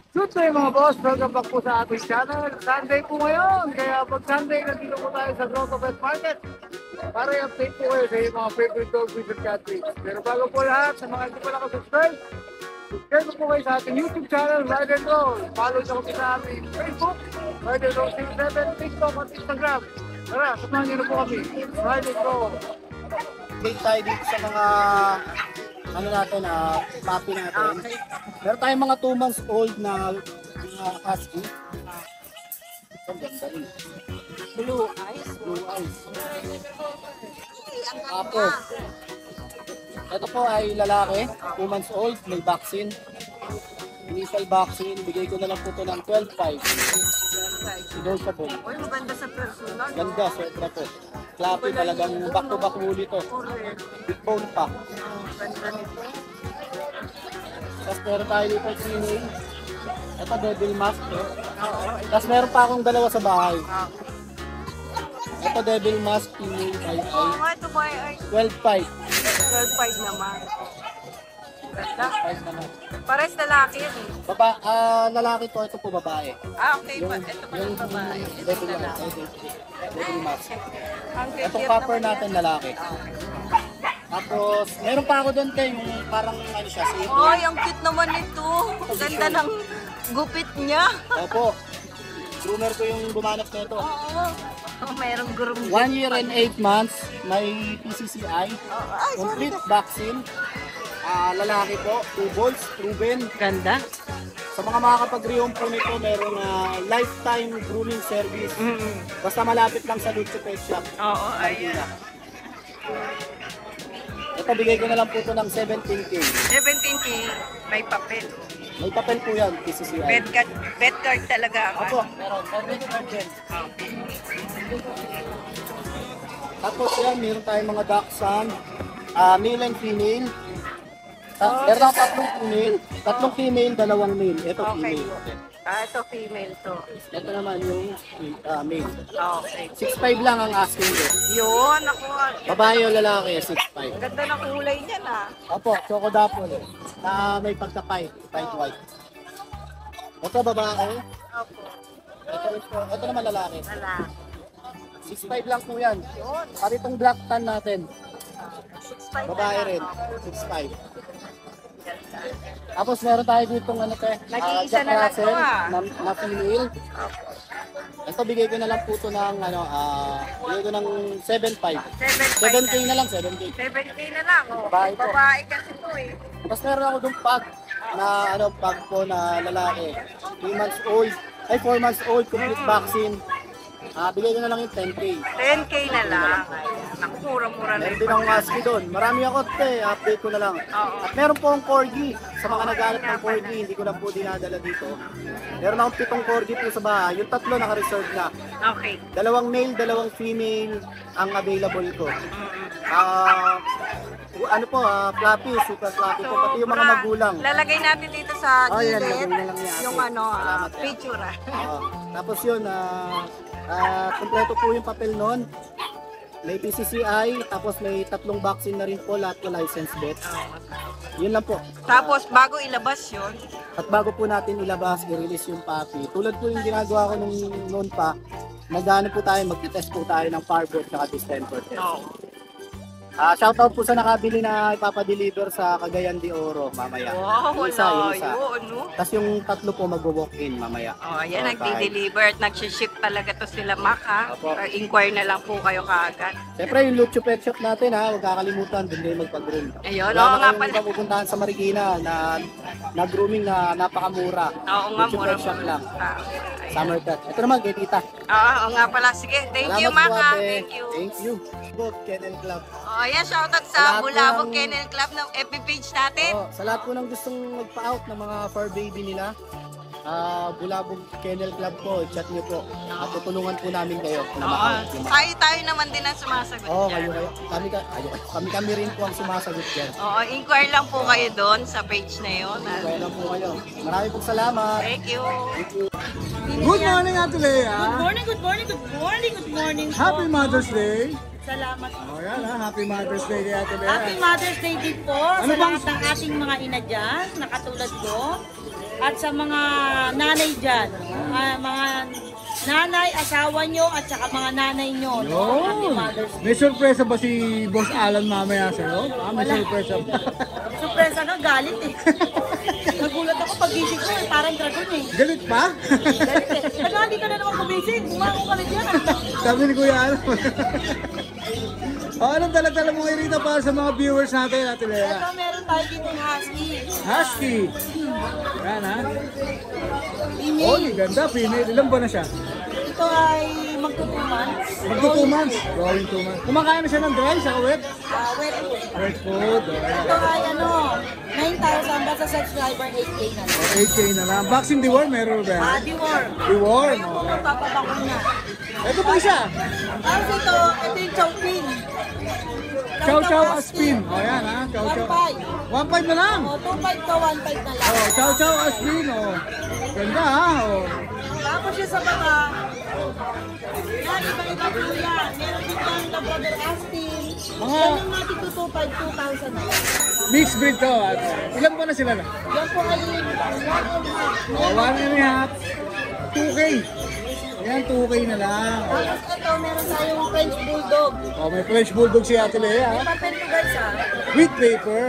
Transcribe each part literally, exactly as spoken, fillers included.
Good day mga boss, welcome back po sa ating channel. Sunday po ngayon, kaya pag Sunday nandito po tayo sa Grotto Pet Market para i-update po kayo sa yung mga favorite dog breeds and cat breeds. Pero bago po lahat, sa mga hindi pa nakasubscribe, subscribe po kayo sa ating YouTube channel, Ride and Roll. Follow nyo kami sa ating Facebook, Ride and Roll zero seven, TikTok at Instagram. Tara, samahan nyo na po kami, Ride and Roll. Update tayo dito sa mga ano natin, ah, puppy natin. Meron tayong mga two months old na mga husky. Ang ganda rin. Blue eyes. Blue eyes. Ang Tapos, ito po ay lalaki, two months old, may vaccine. Initial vaccine, bigay ko na lang po ito ng twelve five. Negotiable. Uy, maganda sa personal. Ganda, sobra po. Clappy, talagang back to back huli to. Correct. Big bone pa. Ganda nito. Tapos meron tayo dito female. Ito devil mask. Eh. Tapos meron pa akong dalawa sa bahay. Ito devil mask, female ay Oo nga, ito ba ay twelve five. twelve five naman. Ganda. five naman. Pares lalaki yan eh. Baba, ah, lalaki to, ito po babae. Ah, okay. Yung, pa. Ito pa yung ng babae. Ito devil mask. lalaki. ito, Devil mask. Ang Ito cute copper naman natin yan. lalaki. Tapos, meron pa ako doon kay yung parang ano siya, si Ay, ang cute naman nito. Ganda ng gupit niya. Opo. Groomer ko yung bumanap na ito. Oo. Oh, merong gurong. One year and eight months, may P C C I, Ay, sorry. complete vaccine. Ah, lalaki po, two balls, proven. Ganda. Sa mga makakapag-rehome po nito, merong ah, lifetime grooming service. Mm. Basta malapit lang sa Lucho Pet Shop. Oo, ayan. Marikina. Ito, bigay ko na lang po ito ng seventeen K. seventeen K, may papel. May papel po yan, P C C I. Bed card, bed card talaga ako. Opo, meron. Meron card din. Tapos yan, meron tayong mga dachshund, ah, male and female. Ta- meron akong tatlong female, tatlong female, dalawang male. Ito Okay. female. Ah, ito female to. Ito naman yung ah, male. Okay. six five lang ang asking ko. Yun, ako. Babae o lalaki, six five. Ganda ng kulay niyan ah. Opo, choco dapple. Na may pagka-pipe, pipe white. Ito babae. Opo. Ito, ito, ito naman lalaki. Wala. six five lang po yan. Yun. Pati itong black tan natin. six five Babae na lang. rin, Okay. six five. Ganda. Tapos meron tayo dito ng ano te, Nag-iisa Jack na lang Russell to, ah. na, na female. Ito bigay ko na lang po ito ng ano, ah, bigay ko ng seven five. seven seven K na lang, seven K. seven K na lang. Oh. Babae po. Babae kasi to eh. Tapos meron ako dong pag na ano, pag po na lalaki. three months old, ay four months old, complete vaccine. Ah, bigay ko na lang yung ten K. ten K na lang. Ayan. Naku, mura-mura na Meron yung din akong pagka- husky doon. Marami ako te, update ko na lang. Oo. At meron po akong corgi. Sa mga naghanap ng corgi, hindi ko lang po dinadala dito. Meron akong pitong corgi po sa bahay. Yung tatlo naka-reserve na. Okay. Dalawang male, dalawang female ang available ko. Ah, ano po, ah, fluffy, super fluffy po. Pati yung mga Sobra. magulang. Lalagay natin dito sa Oh, yan, gilid lagay na lang yan. yung ano, ah, Salamat, yan. picture ah. Ah, tapos yun, ah, ah, kompleto po yung papel nun. May P C C I, tapos may tatlong vaccine na rin po, lahat po license bets. Yun lang po. Tapos bago ilabas yun, At bago po natin ilabas, i-release yung puppy. Tulad po yung ginagawa ko nung noon pa, nag-ano po tayo, mag-test po tayo ng parboard at distemper test. no. Ah, shoutout po sa nakabili na ipapadeliver sa Cagayan de Oro mamaya. Wow, Yung isa, yung wala isa. yun, no? Tapos yung tatlo po mag-walk-in mamaya. Oh, yan, So, nagdi-deliver at nag-ship talaga to sila Mac ha. Apo. Or inquire na lang po kayo kaagad. Siyempre yung Lucho Pet Shop natin ha, huwag kakalimutan, doon kayo magpag-groom. Ayun, Wala oo na nga kayong pala. ibang pupuntahan sa Marikina na, na grooming na napakamura. Oo nga, Lucho mura Pet Shop lang. Ah, Summer cut. Ito naman, kay tita. Oo, oo nga pala. Sige, thank you Salamat Mac po, ha. ate. Thank you. Thank you. Book, Kennel Club. Oh, ayan, shoutout Sa sa lahat Bulabog ng- Kennel Club ng F B page natin. Oh, sa lahat po ng gustong magpa-out ng mga fur baby nila, ah Bulabog Kennel Club po, chat niyo po. At tutulungan po namin kayo na Oo, ma-out. yung mga- tayo, tayo naman din ang sumasagot Oo, dyan. kayo kayo. Kami, ka, ayo, kami kami rin po ang sumasagot dyan. Oo, inquire lang po kayo doon sa page na yun. Kaya lang po kayo. Marami pong salamat. Thank you. Thank you. Good morning, Ate Lea. Good morning, good morning, good morning, good morning po. Happy Mother's Day. Salamat po. O yan ha, Happy Mother's Day kay Ate Lea. Happy Mother's Day din po Ano sa bang- lahat ng ating mga ina dyan, na katulad ko. at sa mga nanay dyan. Ah, mga nanay, asawa nyo, at saka mga nanay nyo. No? Happy Yun. Mother's Day. May sorpresa ba si Boss Alan mamaya sa'yo? Ah, may sorpresa ba? Surpresa ka, galit eh. Nagulat ako pag gising ko, eh, parang dragon eh. Galit pa? Galit eh. Ano, hindi ka na naman gumising. Bumangon ka na dyan. Sabi ni Kuya Alan. Oh, anong dala-dala mo ngayon rito para sa mga viewers natin, Ate Lea? Ito, meron tayo dito husky. Husky. Yan ha. Email. Oh, ganda. Female. Ilan ba na siya? Ito ay magto-two months. Magto two months. Going two months. Kumakain na siya ng dry sa wet? Ah, wet food. Wet food. Ito ay ano, nine thousand basta subscriber, eight K na lang. eight K na lang. Vaccine deworm meron ba? Ah, deworm. Deworm. Kung magpapabakon na. Ito pa isa. Tapos ito, ito yung chowpin. Chow Chow Aspin. O yan ha. Chow Chow. one five. one five na lang. O, two five to one five na lang. Oh, Chow Chow Aspin. Oh. Ganda ha. Oh. Tapos yung sa baba, yan, iba-iba po yan. Meron din yan, the brother Aspin. Mga- Yan yung natin to two five, two thousand na lang. Mixed breed to. At ilan ba na sila na? Yan po ay one and a half. Oh, one and a half. two K. Yan, two K na lang. Tapos ito, meron tayong French Bulldog. Oh, may French Bulldog si Ate Lea ha. Papel to guys ha. With paper.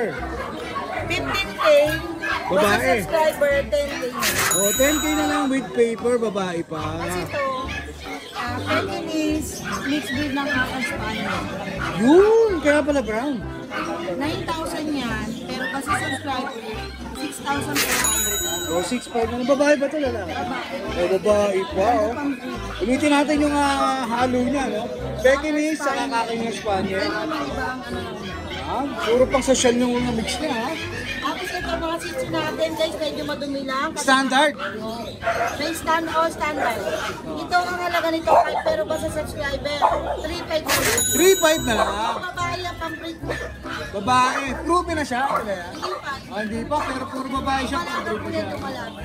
fifteen K. Babae. Basta subscriber, ten K na. Oh, ten K na lang with paper, babae pa. Kasi ito, uh, Pekinese, mixed breed ng Hakan Spaniel. Yun, kaya pala brown. nine thousand yan, pero basta subscriber, six thousand four hundred. Oh, six five na lang. Babae ba ito lalaki? Oh, babae pa, oh. Ulitin natin yung ah, halo niya, no? Pekinese, saka kaking Spaniel. Pero may ibang ano lang yan. Ah, puro pang social yung mga mix niya, ha? Tapos ito mga seats natin guys, medyo madumi lang. Kasi Standard. may stand o standard. Ito ang halaga nito, kahit pero basta subscriber, three five na lang. three five na lang. Babae ang pang-break mo. Babae. Proven na siya, Ate Lea. Hindi pa. Ah, hindi pa, pero puro babae siya. Wala daw Proven po siya. nito malaki.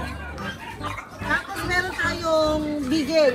Tapos meron tayong bigel.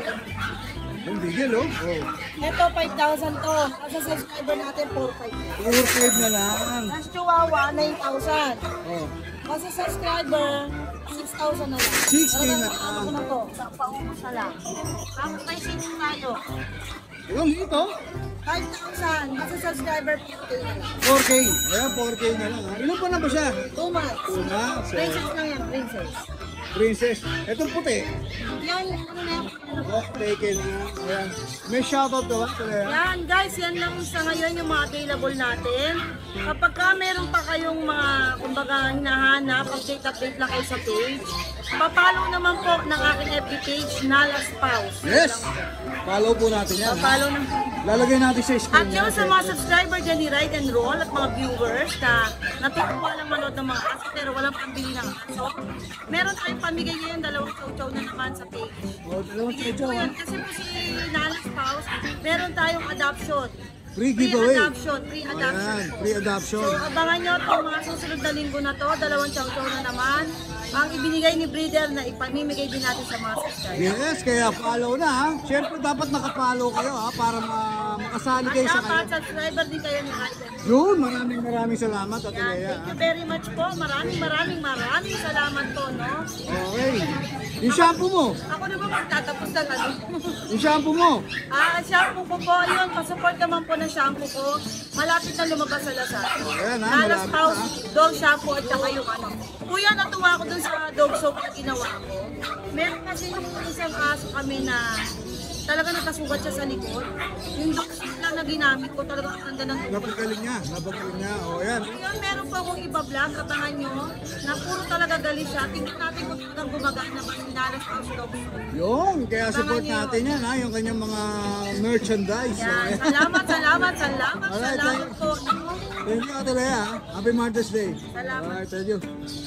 Yung bigel, oh. Oh. Ito five thousand to. Kasi subscriber natin four five. four five na lang. Tapos chihuahua nine thousand. Oh. Kasi subscriber six thousand na lang. six K Talagang na ano lang. ko na to. Sa paubos na lang. Tapos may seats tayo. Yung ito, five thousand. Kasi subscriber four K na lang. four K. Ayan, four K na lang. Ha? Ilan pa na ba siya? two months. Una, so, Princess lang yan, princess. princess. Itong puti. Yan, ano na yan? Oh, taken na. Ayan. May shoutout ka ba? Kaya, Yan guys, yan lang sa ngayon yung mga available natin. Kapag ka meron pa kayong mga, kumbaga, hinahanap, update-update lang kayo sa page. Papalo naman po ng aking F B page, Nala Spouse. yes! Follow po natin yan. ha? Papalo ng... Lalagay natin sa At screen. yun yan. sa mga subscriber dyan ni Ride and Roll at mga viewers na natutuwa lang manood ng mga aso pero walang pambili ng aso. Meron tayong pamigay ngayon, dalawang chow-chow na naman sa page. Oh, dalawang Hindi chow-chow, po ha? yun, kasi po si Nala Spouse, meron tayong adoption. Free Free giveaway. adoption, free adoption Ayan, po. free adoption. So abangan nyo itong mga susunod na linggo na to, dalawang chow-chow na naman. Ang ibinigay ni Breeder na ipamimigay din natin sa mga subscribers. Yes, kaya follow na ha. Siyempre dapat nakapollow kayo ha para ma- makasali At kayo sa dapat kayo. subscriber din kayo ni Ride and Roll. Yun, maraming maraming salamat Ate Yan, Lea. thank you very much po. Maraming maraming maraming salamat po, no? Okay. Yung shampoo mo. Ako na ba magtatapos ng ano? Yung shampoo mo. ah, shampoo ko po, yun. Pasupport naman po ng shampoo ko. Malapit na lumabas sa Lazada. Ayan, ha, Nalas malapit House, na. dog shampoo at saka yung ano. Kuya, natuwa ko dun sa dog soap na ginawa ko. Meron kasi yung isang kaso kami na talaga nakasugat siya sa likod. Yung dog soap lang na ginamit ko, talaga ang ganda ng Napagaling niya. Napagaling niya. O yan. Ngayon, meron po akong iba-vlog, abangan nyo, na puro talaga gali siya. Tingnan natin kung talagang gumagana ba si Nalas House Dog Soap. Yun, kaya support Abangan niyo. natin yan ha, yung kanyang mga merchandise. Yan, Okay. salamat, salamat, salamat, Alright, salamat thank- po. Thank you Ate Lea. ha. Happy Mother's Day. Salamat. Alright, thank you.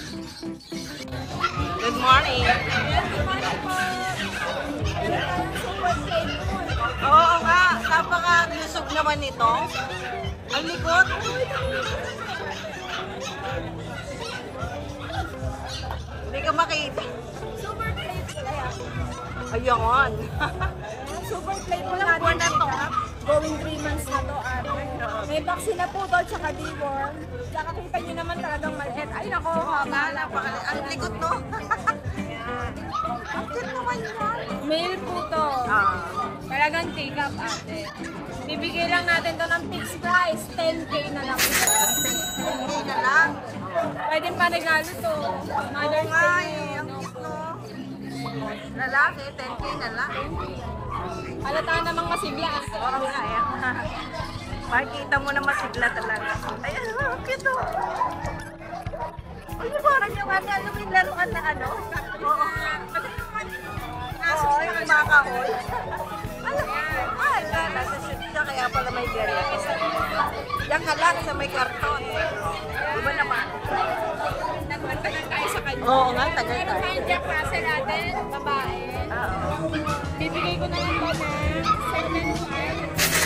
Good morning. Oo nga, napaka-lusog naman nito. Ang likod. Hindi ka makita. Super plate kaya. Ayun. Super plate po Ilang buwan na to? Going three months na to at may vaccine na po to tsaka deworm. Tsaka kita nyo naman talagang maliit. Ay nako, Oo nga, haba. napaka- ang likod no. Ang cute naman yan. Male po to. Ah. Talagang take up ate. Bibigay lang natin to ng fixed price. ten K na lang. Hindi na lang. Pwede pa regalo to. Oo Mother's nga Day. eh. Ang cute no. Lalaki, ten K na lang. Halata namang masigla. Oo nga eh. Makikita mo na masigla talaga. Ayan, ang cute oh. Uy, parang yung ano, alam yung laruan na ano? Oo. Oo, yung makahol. Alam mo, ah, na, nasa shoot siya, kaya pala may ganyan. Diyan ka lang sa may karton. Diba naman? Nagtagal tayo sa kanya. Oo nga, tagal Meron tayo. tayong Jack Russell natin, babae. Oo. Bibigay ko na lang ba na seven five.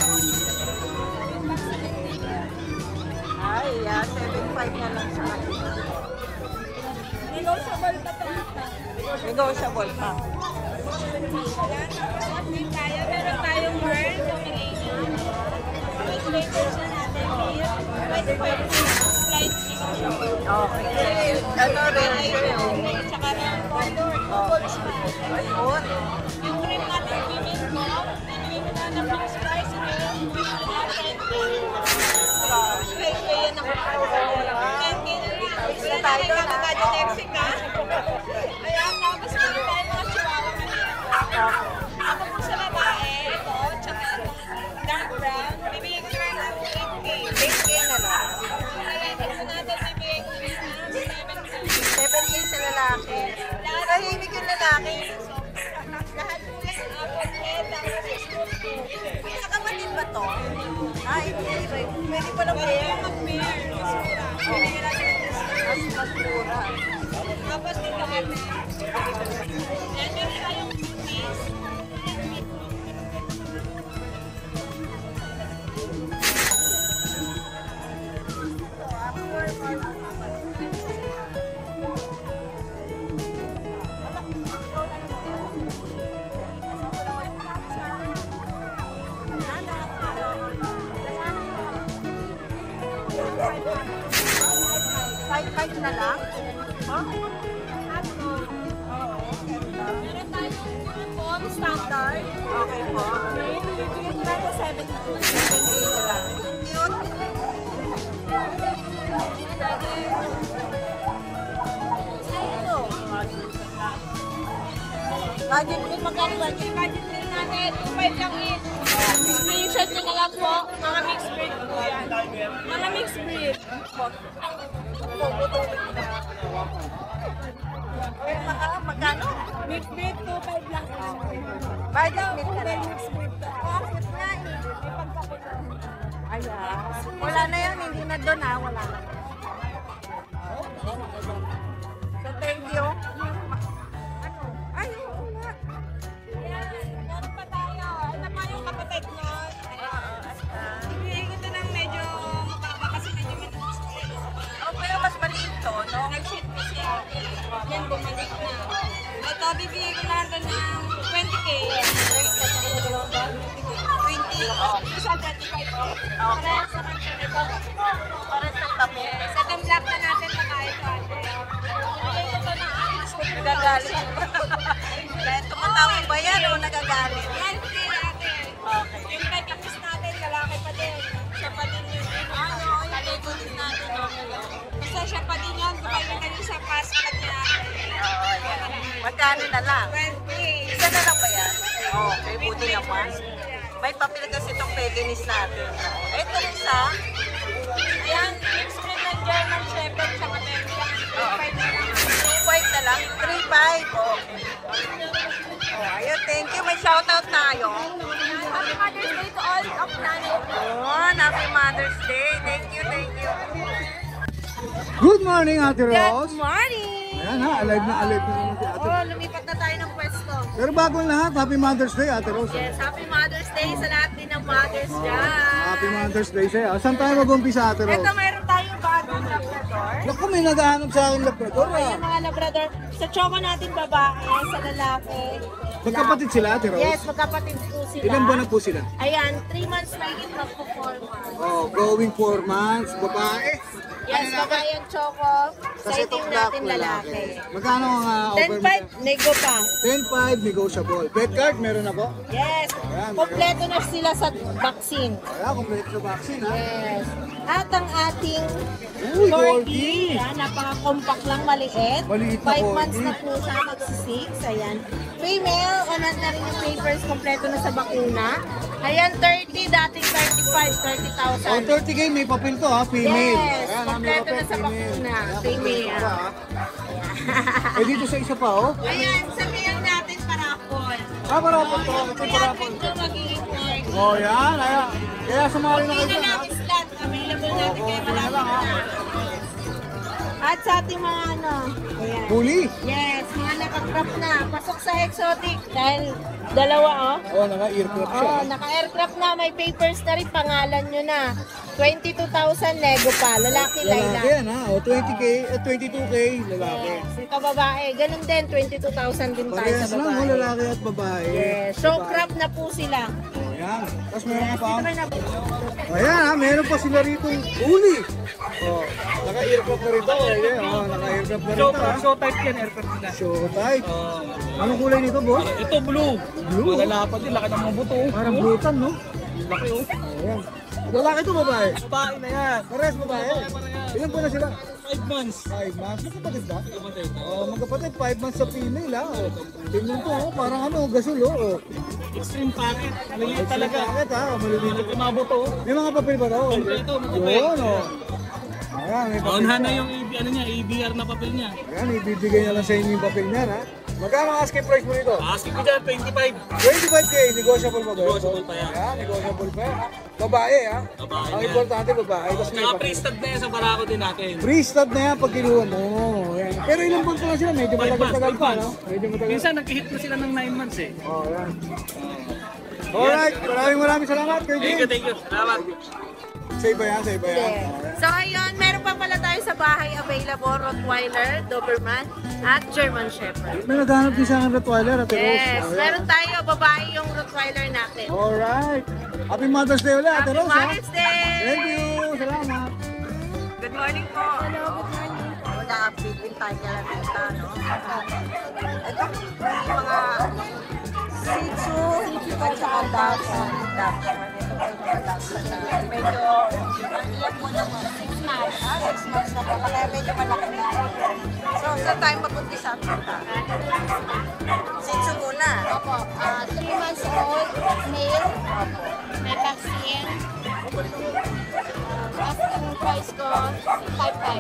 Ay, yeah, seven five na lang sa akin. Negotiable pa to. Negotiable pa. Yan, tapos din tayo. Meron tayong Merl, combination. With flavors na natin here. Pwede pwede slight negotiable. Okay. Ano rin siya yun? Tsaka rin color. Ayun. Yung cream natin, women mo, binigay ko na ng fixed price. Yung natin. Kaya yan ang ten K na lang. Wala tayo na lang tayo Mexic ha. Ayan, tapos meron tayo mga chihuahua kanina. Ako po sa babae, ito, tsaka ito, dark brown. Bibigay ko na lang ng eight K. eight K na lang. Lalaki po natin, bibigay ko na ng seven K. seven K sa lalaki. Tahimik yung lalaki. Lahat po yan, apple head, tapos scoop po. Magkakapatid ba to? Ay, hindi. Pwede pa lang Pwede pair. yung mag-pair, mas mura. Bibigyan natin ng Mas mas mura. tapos dito ate. Yan, meron tayong cookies. Five five na lang? Oh? Meron tayong uniform standard. Okay po. Bibigyan ko natin seven K. seven K na lang. Cute. Ito. Budget Kung magkano budget, budget din natin, two five lang each. Screenshot nyo na lang po, mga mixed breed po yan. Mga mixed breed. Wait, maka, magkano? Mixed breed, two five lang each. Budget meet ka lang. Mixed breed to. Bakit nga eh? May pagkakulo. Ayan. Wala na yun, hindi na doon ha, wala na. So thank you. Ano? Ay, oo nga. Ayan, meron pa tayo. Ito pa yung kapatid nyo. Ibigay ko ito ng medyo mababa kasi medyo mataas pa yun. Oh, pero mas maliit to, no? Nag-shit po siya. Yan, bumalik na. Ito, bibigay ko lang ito ng twenty K. twenty. Oh. Isa twenty-five K. Parehas naman siya nito. Para sa tabi. Sa templak na natin na kahit ate. Bibigay ko ito ng alis. Nagagalit. Dahil tumatawag ba yan o nagagalit? Yan, hindi ate. Okay. Yung pagkakis natin, lalaki pa din. Siya pa din yun. Ano, yung pagkakis natin, okay lang. Basta siya pa din yun. Kapag na kayo sa passport niya. Oo, yan. Magkano na lang? twenty. Isa na lang ba yan? Okay, buti naman. May papel kasi itong peginis natin. Ito isa. Ayan, mixed breed ng German Shepherd sa Matemia. five na lang. three five na lang. three five. Okay. Oh, ayun, thank you. May shoutout tayo. Happy Mother's Day to all of nanay. Oh, happy Mother's Day. Thank you, thank you. Good morning, Ate Rose. morning! Ayan ha, alive na alive na naman si Ate. Oh, lumipat na tayo ng pwesto. Pero bago ang lahat, Happy Mother's Day, Ate Rose. Yes, happy Mother's Day sa lahat din ng mothers dyan. Happy Mother's Day sa'yo. Saan tayo mag-umpisa, Ate Ito, Rose? mayroon tayong bagong Labrador. Naku, may naghahanap sa akin Labrador Ito ah. yung mga Labrador. Sa choco natin babae, sa lalaki. Magkapatid sila, Ate Rose? Yes, magkapatid po sila. Ilang buwan na po sila? Ayan, three months na yun, magpo-four months. Oh, going four months, babae. Yes, babae yung choco. Sa Kasi itim itong black natin lalaki. Magkano ang uh, ten offer five, nego pa. ten five negotiable. Pet card, meron na po? Yes, Ayan, kompleto na sila sa vaccine. Kaya, complete sa vaccine, ha? Yes. At ang ating Uy, corgi, yan, napaka-compact lang, maliit. Maliit na Five corgi. months na po siya, magsi-six. Ayan. Female, unan na rin yung papers, kompleto na sa bakuna. Ayan, thirty, dating thirty-five, thirty Oh, thousand. thirty K, may papel to, ha? Female. Yes, Ayan, ha, may kompleto papel, na sa female. bakuna. Ayan, Female. kompleto pa, ha? Eh, dito sa isa pa, oh. Ayan, sabihan natin parapol. Ah, parapol to. Ito Kaya parapol. ito magiging corgi. Oh, yan. Ayan. Kaya sumali na Hindi kayo na dyan, ha? natin slot. Available natin kaya okay na lang, malapit ha? na. At sa ating mga ano, ayan. Huli. Yes, mga nakakrop na. Pasok sa exotic. Dahil dalawa, oh. Oh, naka-earcraft siya. Oh, naka-aircraft na. May papers na rin. Pangalan nyo na. twenty-two thousand nego pa. Lalaki, Lalaki Layla. yan, ha? O, twenty K, eh, twenty-two K, lalaki. Yes, ito babae. Ganun din, twenty-two thousand din tayo Parehas sa lang, oh, babae. lalaki at babae. Yes, show crop na po sila. Oh, yan. Tapos meron ka pa. Ito na po. Ayan, ha? Meron pa sila rito. Huli. Oh, naka-earcraft na rito. Ayan, oh, naka-earcraft na rito, ha? Show type yan, aircraft nila. Show type. Anong kulay nito, boss? Ito blue. Blue? Malalapad din, laki ng mga buto. Parang blutan, no? Laki oh. Ayan. Lalaki to, babae. Babae na yan. Parehas babae. Ilan po na sila? Five months. Five months. Magkapatid ba? Kapatid. Oh, magkapatid. Five months sa female, ha? Oh. Tingnan to, oh. Parang ano, gasol, oh. Extreme packet. Maliit Talaga. talaga. Bakit, ha? Oh, maliliit. Laki mga buto. May mga papel ba to? Kompleto, may papel. Yun, oh. Ayan, may papel. Onhan na yung E B, ano niya, A B R na papel niya. Ayan, ibibigay na lang sa inyo yung papel niyan, ha? Magkano ang asking price mo nito? Asking ko dyan, twenty-five. twenty-five K, negotiable ba ba? Negotiable pa yan. Ayan, negotiable pa yan, ha? Babae, ha? Babae Ang yan. importante, babae. Tapos may Tsaka papel. pre-stud na yan sa barako din natin. Free stud na yan pag kinuha mo. Ayan. Pero ilang buwan pa lang sila, medyo Five months, matagal-tagal five pa, months. no? Medyo matagal. Minsan nag-hit na sila ng nine months eh. Oh, yan. Alright, maraming maraming salamat kay Thank you, James. thank you. Salamat. Sa iba yan, sa iba yan. So ayun, meron pa pala tayo sa bahay available Rottweiler, Doberman, at German Shepherd. May naghanap din sa akin Rottweiler, Ate Rose. Yes, Oh, yan. meron tayo babae yung Rottweiler natin. Alright. Happy Mother's Day ulit, Ate Happy Rose, ha? Mother's Day! Thank you. Salamat. Good morning po. Hello, good morning. Mag-update din tayo kaya kita, no? Ito, yung mga Shih Tzu, at saka Dachshund. Dachshund. Ito po yung mga Dachshund na medyo, ang ilang mo naman, six months. Ah, six months na po. Kaya medyo malaki na. So, saan tayo mag-umpisa? Shih Tzu muna. Opo, ah, three months old, male. May vaccine. Uh, asking price ko, five five.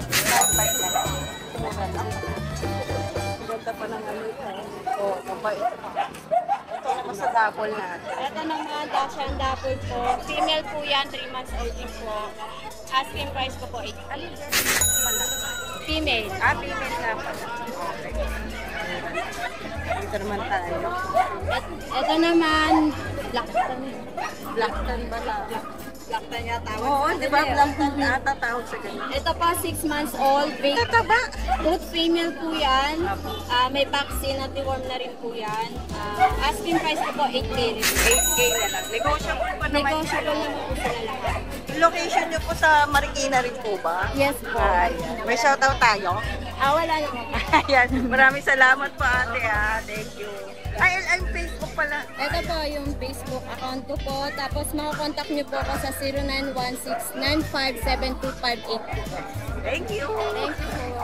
Ganda pa ng ano ito. Oo, mabait pa. Ito naman sa double natin. Ito naman, Dachshund Dapple po. Female po yan, three months old din po. Asking price ko po, eight. Alin dyan? Pala. Female. Ah, female na pala. Okay. Dito naman tayo. Et, ito naman, black tan. Black tan ba lang? Black tan yata. Oo, di ba? Black tan na ata tawag sa ganyan. Ito po, six months old. Big, Tataba. both female po yan. Ah, may vaccine at deworm na rin po yan. Ah, asking price ko po, eight K rin. eight K na lang. Negotiable pa naman. Negotiable naman po sila lahat. Location niyo po sa Marikina rin po ba? Yes po. Ayan. May shoutout tayo? Ah, wala naman. Ayan. Maraming salamat po ate ah. Thank you. Ay, ay, Facebook pala. Ito po yung Facebook account ko po. Tapos makakontakt niyo po ako sa zero nine one six nine five seven two five eight. Thank you. Thank you po.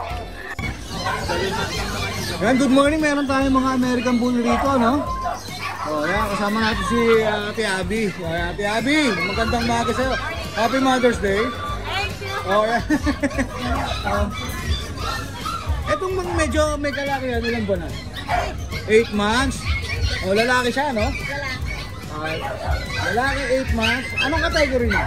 Yan, good morning. Meron tayong mga American Bull rito, no? Oh, yan. Kasama natin si uh, Ate Abby. Oh, yan, Ate Abby, magandang umaga sa'yo. Happy Mother's Day. Thank you. Oh, yan. um, etong mga medyo may kalaki yan, ilang buwan na? Eight months. Oh, lalaki siya, no? Lalaki. lalaki, eight months. Anong category niya?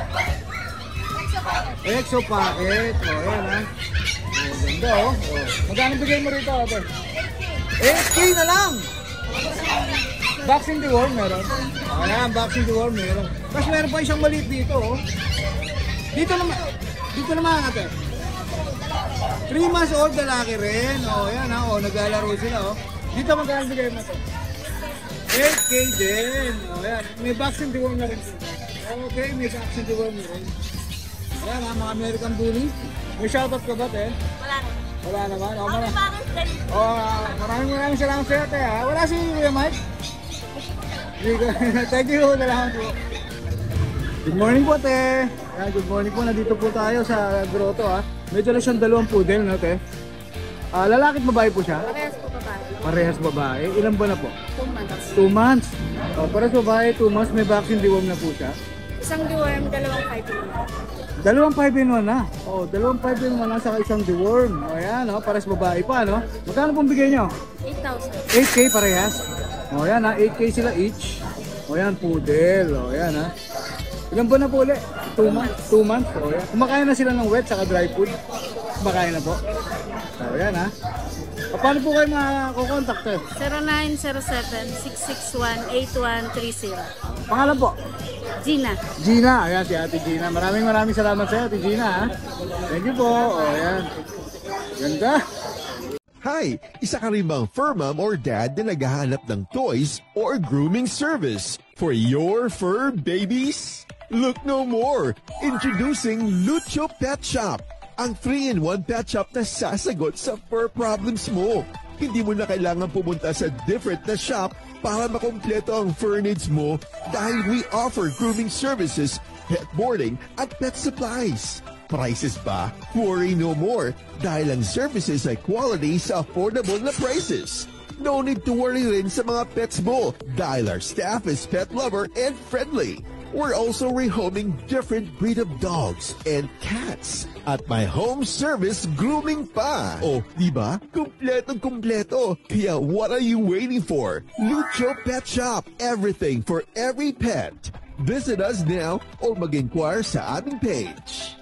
Exo packet. Oh, yan, ha? Oh, ganda, oh. Oh. Magkano bigay mo rito, ate? eight K na lang! Vaccine deworm meron. Ayan, vaccine deworm meron. Tapos meron pa isang maliit dito, oh. Dito naman, dito naman, ate. three months old lalaki rin. Oh, yan, ha. Oh, naglalaro sila, oh. Dito magkano bigay mo ito? eight K din. O, yan. May vaccine deworm na rin. Okay, may vaccine deworm na rin. Ayan ha, mga American Bully. May shoutout ka ba, te? Wala na. Wala naman. O, Okay, mara bakit dali? o, ah, maraming maraming salamat sa'yo, te ha. Wala si Kuya Mike. Thank you. Salamat po. Good morning po, te. Ayan, good morning po. Nandito po tayo sa grotto ha. Medyo lang siyang dalawang poodle, no, te? Ah, lalaki at babae po siya? Parehas po babae. Parehas babae. Ilan ba na po? Two months. Two months. O, parehas babae, two months. May vaccine deworm na po siya. Isang deworm, dalawang five in one. Dalawang five in one na. O, dalawang five in one na saka isang deworm. O, yan, o. Parehas babae pa, no? Magkano pong bigay nyo? eight thousand. eight K parehas. O, yan, ha. eight K sila each. O, yan, poodle. O, yan, ha. Ilan ba na po ulit? Two months. Two months. O, yan. Kumakain na sila ng wet saka dry food. Kumakain na po. O, yan, ha. O, paano po kayo makakontakt, eh? zero nine zero seven, six six one, eight one three zero. Pangalan po? Gina. Gina, ayan si Ate Gina. Maraming maraming salamat sa Ate Gina, ha. Thank you po. O, ayan. Ganda. Hi! Isa ka rin bang fur mom or dad na naghahanap ng toys or grooming service for your fur babies? Look no more! Introducing Lucho Pet Shop, ang three in one pet shop na sasagot sa fur problems mo. Hindi mo na kailangan pumunta sa different na shop para makompleto ang fur needs mo dahil we offer grooming services, pet boarding, at pet supplies. Prices ba? Worry no more dahil ang services ay quality sa affordable na prices. No need to worry rin sa mga pets mo dahil our staff is pet lover and friendly. We're also rehoming different breed of dogs and cats at my home service grooming pa. Oh, di ba? Kumpletong kumpleto. Kaya what are you waiting for? Lucho Pet Shop. Everything for every pet. Visit us now or mag-inquire sa aming page.